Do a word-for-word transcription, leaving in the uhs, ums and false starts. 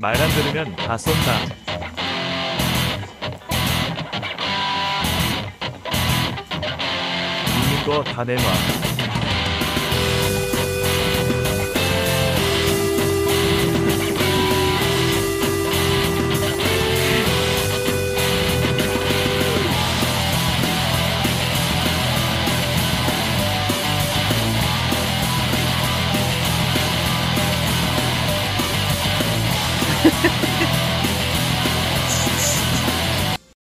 말 안 들으면 다 쏜다. 있는 거 다 내놔.